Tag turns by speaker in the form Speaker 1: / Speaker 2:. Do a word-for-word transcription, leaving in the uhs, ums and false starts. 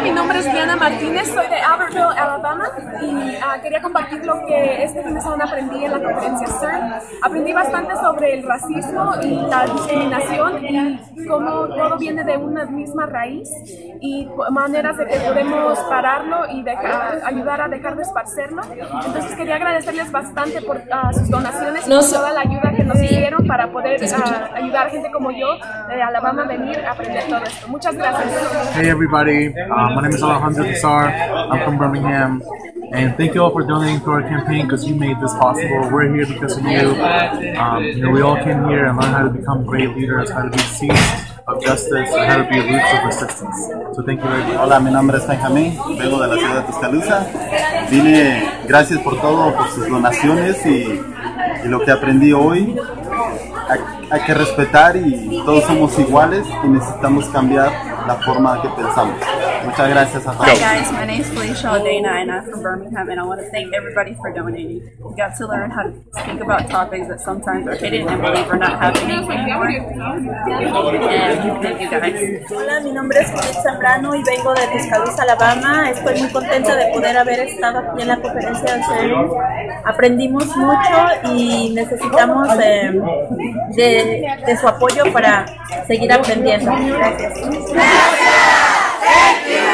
Speaker 1: mi nombre es Diana Martínez, soy de Albertville, Alabama y uh, quería compartir lo que este fin de semana aprendí en la conferencia C E R N. Aprendí bastante sobre el racismo y la discriminación y cómo todo viene de una misma raíz y maneras de que podemos pararlo y dejar, ayudar a dejar de esparcerlo. Entonces quería agradecerles bastante por uh, sus donaciones y por toda la ayuda que nos hicieron para poder uh, ayudar a gente como yo de Alabama a venir a aprender todo esto. Muchas gracias.
Speaker 2: Hey everybody, uh, my name is Alejandro Pizar. I'm from Birmingham, and thank you all for donating to our campaign because you made this possible. We're here because of you. Um, you know, we all came here and learned how to become great leaders, how to be seeds of justice, and how to be roots of resistance. So thank you very much.
Speaker 3: Hola, mi nombre es Benjamín, vengo de la ciudad de Tuscaloosa. Vine, gracias por todo, por sus donaciones y, y lo que aprendí hoy. Hay, hay que respetar y todos somos iguales y necesitamos cambiar la forma que pensamos. Muchas gracias a todos.
Speaker 4: Hi guys, my name is Felicia Aldana and I'm from Birmingham, and I want to thank everybody for donating. We got to learn how to speak about topics that sometimes are hidden and believe are not happening anymore. And thank you guys.
Speaker 5: Hola, mi nombre es Judith Zambrano y vengo de Tuscaloosa, Alabama. Estoy muy contenta de poder haber estado aquí en la conferencia de C E R N. Aprendimos mucho y necesitamos eh, de, de su apoyo para seguir aprendiendo. Gracias.
Speaker 6: Thank you.